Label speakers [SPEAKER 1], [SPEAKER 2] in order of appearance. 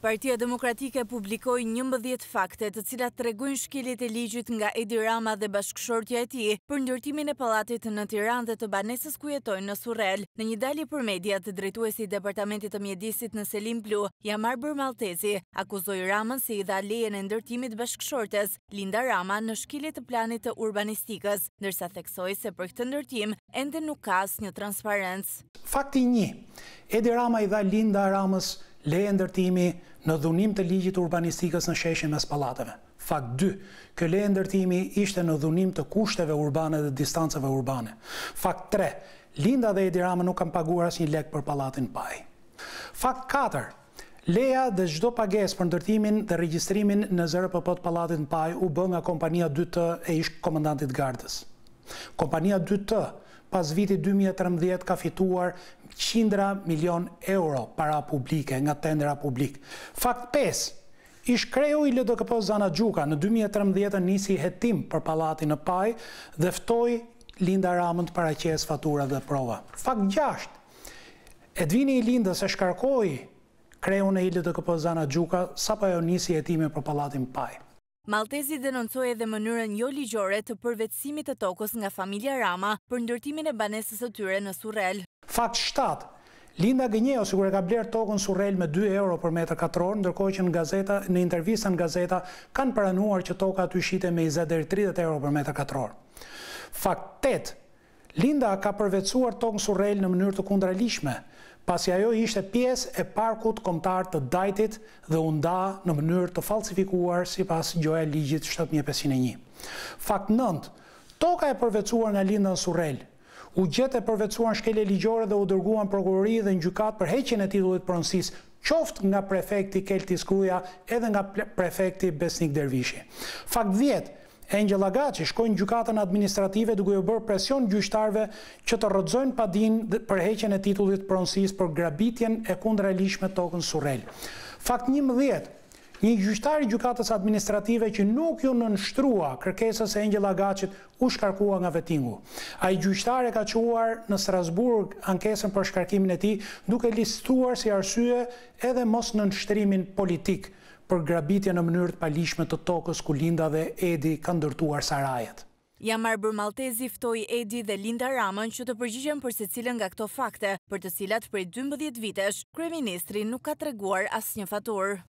[SPEAKER 1] Partia Demokartike publikoi 11 fakte të cilat tregojnë shkeljet e ligjit nga Edi Rama dhe bashkëshortja e tij për ndërtimin e pallatit në Tiranë dhe të banesës ku jetojnë në Surrel. Në një dalje për mediat, drejtuesi I Departamentit të Mjedisit në Selim Blu, Jamarbër Malltezi, akuzoi Ramën se I dha lejen e ndërtimit bashkëshortes Linda Rama në shkelje të planit të urbanistikës, ndërsa theksoi se për këtë ndërtim ende nuk ka asnjë transparencë.
[SPEAKER 2] Fakti 1. Edi Rama I dha Linda Ramës leje ndërtimi në dhunim të ligjit urbanistikës në sheshin mes pallateve. Fakt 2. Kjo leje ndërtimi ishte në dhunim të kushteve urbane dhe distancave urbane. Fakt 3. Linda dhe Edi Rama nuk kanë paguar asnjë lek për pallatin Paj. Fakt 4. Leja dhe çdo pagesë për ndërtimin dhe regjistrimin në ZRPP të pallatit Paj u bë nga kompania 2T e ish komandantit gardës. Kompania 2T pas vitit 2013 ka fituar qindra milion euro para publike nga tendera publik. Fakt 5. Ish kreu I LDKP Zana Gjuka në 2013 nisi hetim për pallatin në Paj dhe ftoi Linda Ramën të paraqesë fatura dhe prova. Fakt 6. Edini I Lindës e shkarkoi kreun e LDKP Zana Gjuka sapo ajo nisi hetimin për pallatin Paj.
[SPEAKER 1] Malltezi denoncoi edhe mënyrën jo ligjore të përvetësimit të tokës nga familja Rama për ndërtimin e banesës së tyre në Surrel.
[SPEAKER 2] Fakt 7. Linda gënjeu sikur e ka bler tokën Surrel me 2 euro për metër katror, ndërkohë që në intervista në gazeta kanë pranuar që toka aty shite me 20 deri 30 euro për metër katror. Fakt 8. Linda ka përvetësuar tokën Surrel në mënyrë të kundraligjshme, pasi ajo ishte pjesë e parkut kombëtar të Dajtit dhe u nda në mënyrë të falsifikuar sipas gjoja e ligjit 7501. Fakt 9. Toka e përvetësuar nga Linda në Surrel u gjet e përvetësuar në shkelje ligjore dhe u dërguan prokurori dhe në gjykat për heqjen e titullit pronësisë, qoftë nga prefekti Kelti Skruja edhe nga prefekti Besnik Dervishi. Fakt 10. Engjëll Agaçi shkoi në gjykatën administrative duke u bërë presion gjyqtarëve që të rrëzojnë padinë për heqjen e titullit pronësisë për grabitjen e kundraligjshme të tokën Surrel. Fakt 11. Një gjyqtar I gjykatës administrative që nuk ju nënshtrua kërkesës e Engjëll Agaçit u shkarkua nga vettingu. Ai gjyqtar e ka quar në Strasburg ankesën për shkarkimin e tij, duke listuar si arsye edhe mos nënshtrimin politik për grabitje në mënyrë të paligjshme të tokës ku Linda dhe Edi kanë ndërtuar sarajet.
[SPEAKER 1] Jamarbër Malltezi ftoi Edi dhe Linda Ramën që të përgjigjen për secilën nga këto fakte, për të cilat prej 12 vitesh kryeministri nuk ka treguar asnjë faturë.